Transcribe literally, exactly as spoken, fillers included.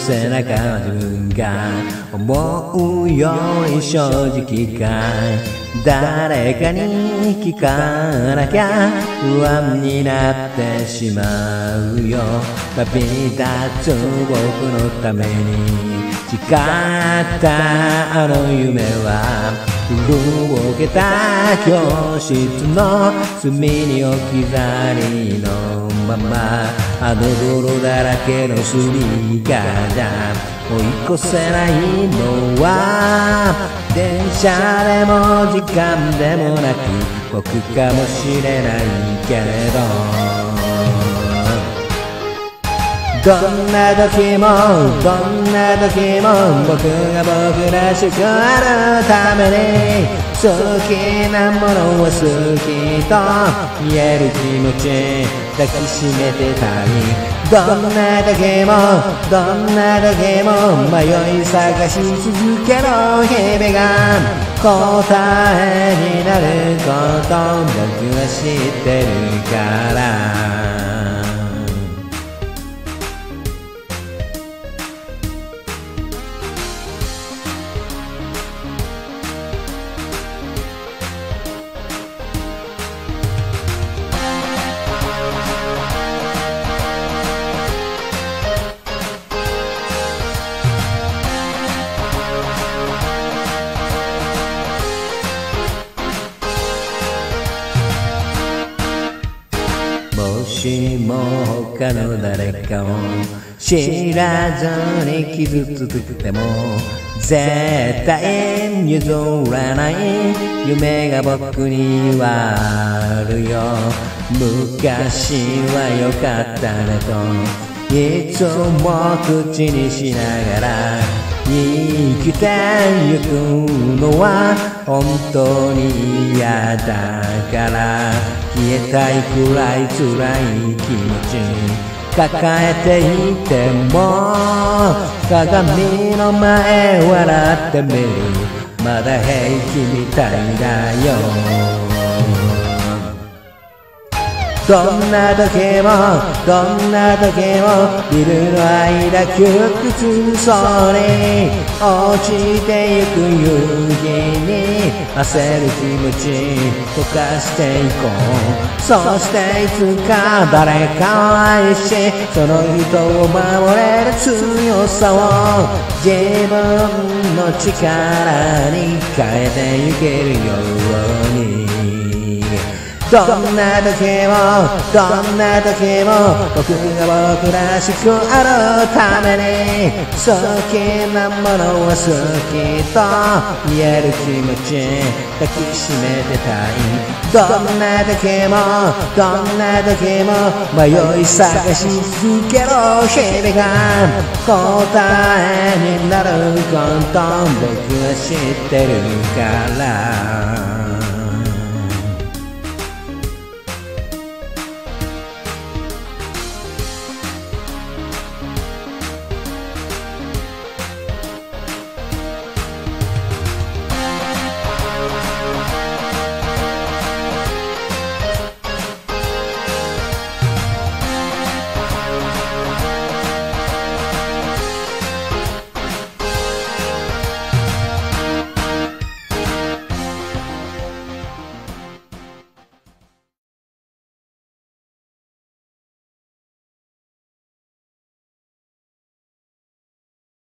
せなかった自分が思うより正直かい。誰かに聞かなきゃ不安になってしまうよ。旅立つ僕のために誓ったあの夢は古ぼけた教室の隅に置き去りのまま、あの泥だらけのスニーカーじゃ追い越せないのは電車でも時間でもなく僕かもしれないけれど、どんな時もどんな時も僕が僕らしくあるために好きなものは好きと言える気持ち抱きしめてたい。どんな時もどんな時も迷い探し続ける日々が答えになること僕は知ってるから。もしも他の誰かを知らずに傷つけても絶対に譲らない夢が僕にはあるよ。昔は良かったねといつも口にしながら生きてゆくのは本当に嫌だから、消えたいくらい辛い気持ち抱えていても鏡の前笑ってみる、まだ平気みたいだよ。どんな時もどんな時もビルの間窮屈そうに落ちてゆく夕日に焦る気持ち溶かしていこう。そしていつか誰かを愛しその人を守れる強さを自分の力に変えてゆけるように。どんな時もどんな時も僕が僕らしくあるために好きなものは好きと言える気持ち抱きしめてたい。どんな時もどんな時も迷い探し続ける日々が答えになること僕は知ってるから。